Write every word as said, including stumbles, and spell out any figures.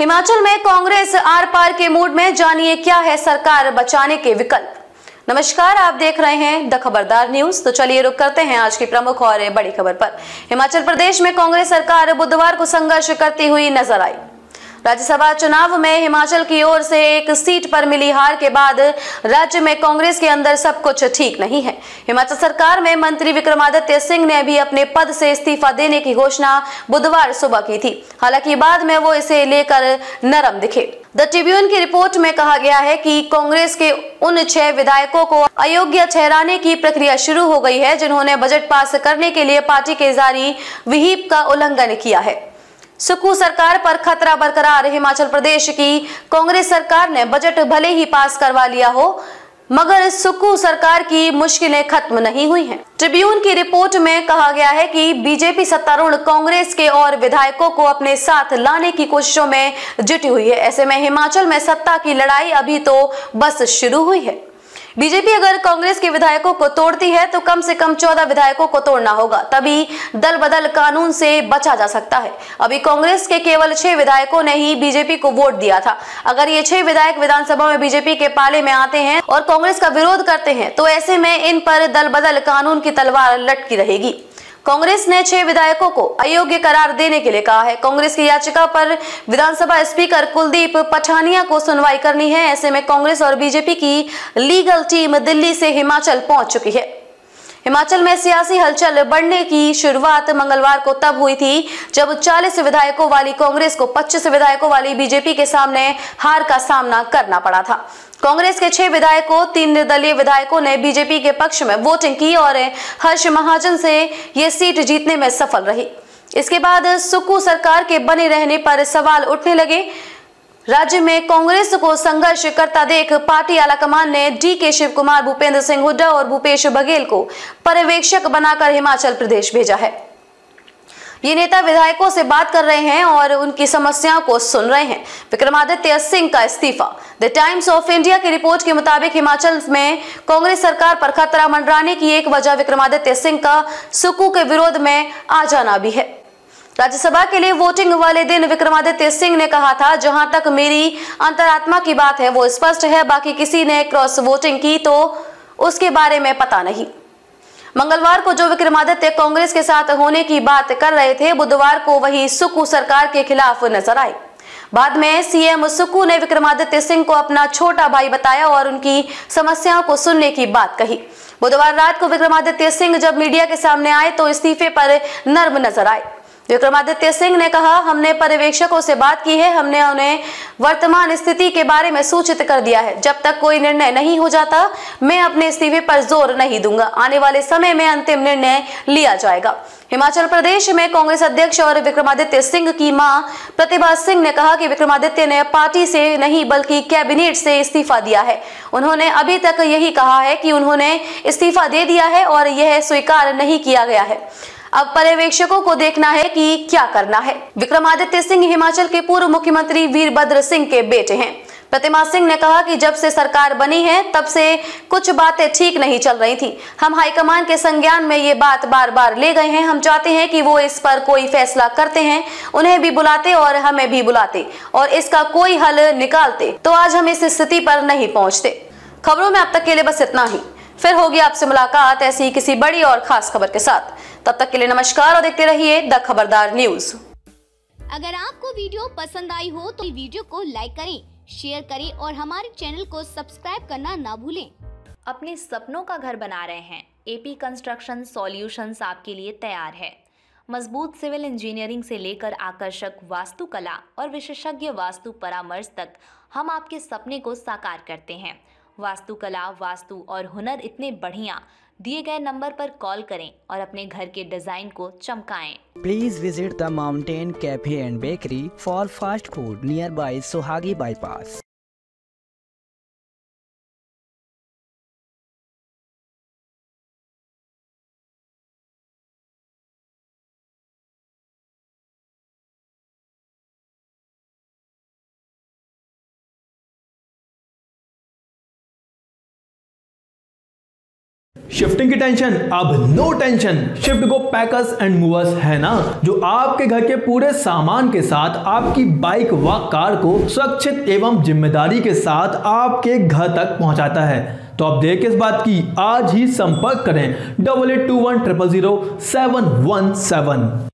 हिमाचल में कांग्रेस आर पार के मूड में, जानिए क्या है सरकार बचाने के विकल्प। नमस्कार, आप देख रहे हैं द खबरदार न्यूज। तो चलिए रुक करते हैं आज की प्रमुख और बड़ी खबर पर। हिमाचल प्रदेश में कांग्रेस सरकार बुधवार को संघर्ष करती हुई नजर आई। राज्यसभा चुनाव में हिमाचल की ओर से एक सीट पर मिली हार के बाद राज्य में कांग्रेस के अंदर सब कुछ ठीक नहीं है। हिमाचल सरकार में मंत्री विक्रमादित्य सिंह ने भी अपने पद से इस्तीफा देने की घोषणा बुधवार सुबह की थी। हालांकि बाद में वो इसे लेकर नरम दिखे। द ट्रिब्यून की रिपोर्ट में कहा गया है कि कांग्रेस के उन छह विधायकों को अयोग्य ठहराने की प्रक्रिया शुरू हो गई है जिन्होंने बजट पास करने के लिए पार्टी के जारी व्हिप का उल्लंघन किया है। सुक्खू सरकार पर खतरा बरकरार। हिमाचल प्रदेश की कांग्रेस सरकार ने बजट भले ही पास करवा लिया हो, मगर सुक्खू सरकार की मुश्किलें खत्म नहीं हुई हैं। ट्रिब्यून की रिपोर्ट में कहा गया है कि बीजेपी सत्तारूढ़ कांग्रेस के और विधायकों को अपने साथ लाने की कोशिशों में जुटी हुई है। ऐसे में हिमाचल में सत्ता की लड़ाई अभी तो बस शुरू हुई है। बीजेपी अगर कांग्रेस के विधायकों को तोड़ती है तो कम से कम चौदह विधायकों को तोड़ना होगा, तभी दल बदल कानून से बचा जा सकता है। अभी कांग्रेस के केवल छह विधायकों ने ही बीजेपी को वोट दिया था। अगर ये छह विधायक विधानसभा में बीजेपी के पाले में आते हैं और कांग्रेस का विरोध करते हैं तो ऐसे में इन पर दल बदल कानून की तलवार लटकी रहेगी। कांग्रेस ने छह विधायकों को अयोग्य करार देने के लिए कहा है। कांग्रेस की याचिका पर विधानसभा स्पीकर कुलदीप पठानिया को सुनवाई करनी है। ऐसे में कांग्रेस और बीजेपी की लीगल टीम दिल्ली से हिमाचल पहुंच चुकी है। हिमाचल में सियासी हलचल बढ़ने की शुरुआत मंगलवार को तब हुई थी जब चालीस विधायकों वाली कांग्रेस को पच्चीस विधायकों वाली बीजेपी के सामने हार का सामना करना पड़ा था। कांग्रेस के छह विधायकों तीन निर्दलीय विधायकों ने बीजेपी के पक्ष में वोटिंग की और हर्ष महाजन से ये सीट जीतने में सफल रही। इसके बाद सुक्खू सरकार के बने रहने पर सवाल उठने लगे। राज्य में कांग्रेस को संघर्ष करता देख पार्टी आलाकमान ने डी के शिव कुमार, भूपेंद्र सिंह हुड्डा और भूपेश बघेल को पर्यवेक्षक बनाकर हिमाचल प्रदेश भेजा है। ये नेता विधायकों से बात कर रहे हैं और उनकी समस्याओं को सुन रहे हैं। विक्रमादित्य सिंह का इस्तीफा। द टाइम्स ऑफ इंडिया की रिपोर्ट के मुताबिक हिमाचल में कांग्रेस सरकार पर खतरा मंडराने की एक वजह विक्रमादित्य सिंह का सुक्खू के विरोध में आ जाना भी है। राज्यसभा के लिए वोटिंग वाले दिन विक्रमादित्य सिंह ने कहा था, जहां तक मेरी अंतरात्मा की बात है वो स्पष्ट है, बाकी किसी ने क्रॉस वोटिंग की तो उसके बारे में पता नहीं। मंगलवार को जो विक्रमादित्य कांग्रेस के साथ होने की बात कर रहे थे, बुधवार को वही सुक्खू सरकार के खिलाफ नजर आए। बाद में सीएम सुक्खू ने विक्रमादित्य सिंह को अपना छोटा भाई बताया और उनकी समस्याओं को सुनने की बात कही। बुधवार रात को विक्रमादित्य सिंह जब मीडिया के सामने आए तो इस्तीफे पर नर्म नजर आए। विक्रमादित्य सिंह ने कहा, हमने पर्यवेक्षकों से बात की है, हमने उन्हें वर्तमान स्थिति के बारे में सूचित कर दिया है। जब तक कोई निर्णय नहीं हो जाता मैं अपने इस्तीफे पर जोर नहीं दूंगा। आने वाले समय में अंतिम निर्णय लिया जाएगा। हिमाचल प्रदेश में कांग्रेस अध्यक्ष और विक्रमादित्य सिंह की मां प्रतिभा सिंह ने कहा कि विक्रमादित्य ने पार्टी से नहीं बल्कि कैबिनेट से इस्तीफा दिया है। उन्होंने अभी तक यही कहा है कि उन्होंने इस्तीफा दे दिया है और यह स्वीकार नहीं किया गया है। अब पर्यवेक्षकों को देखना है कि क्या करना है। विक्रमादित्य सिंह हिमाचल के पूर्व मुख्यमंत्री वीरभद्र सिंह के बेटे हैं। प्रतिमा सिंह ने कहा कि जब से सरकार बनी है तब से कुछ बातें ठीक नहीं चल रही थी। हम हाईकमान के संज्ञान में ये बात बार बार ले गए हैं। हम चाहते हैं कि वो इस पर कोई फैसला करते हैं, उन्हें भी बुलाते और हमें भी बुलाते और इसका कोई हल निकालते, तो आज हम इस स्थिति पर नहीं पहुंचते। खबरों में अब तक के लिए बस इतना ही। फिर होगी आपसे मुलाकात ऐसी किसी बड़ी और खास खबर के साथ। तब तक के लिए नमस्कार और देखते रहिए द खबरदार न्यूज। अगर आपको वीडियो पसंद आई हो तो वीडियो को लाइक करें, शेयर करें और हमारे चैनल को सब्सक्राइब करना ना भूलें। अपने सपनों का घर बना रहे हैं? एपी कंस्ट्रक्शन सॉल्यूशंस आपके लिए तैयार है। मजबूत सिविल इंजीनियरिंग से लेकर आकर्षक वास्तुकला और विशेषज्ञ वास्तु परामर्श तक हम आपके सपने को साकार करते हैं। वास्तुकला, वास्तु और हुनर इतने बढ़िया, दिए गए नंबर पर कॉल करें और अपने घर के डिजाइन को चमकाएं। Please visit the Mountain Cafe and Bakery for fast food nearby Sohagi Bypass. Shifting की टेंशन अब no tension. Shift go packers and movers है ना, जो आपके घर के पूरे सामान के साथ आपकी बाइक व कार को सुरक्षित एवं जिम्मेदारी के साथ आपके घर तक पहुंचाता है। तो अब देर किस बात की, आज ही संपर्क करें double eight two one triple zero seven one seven.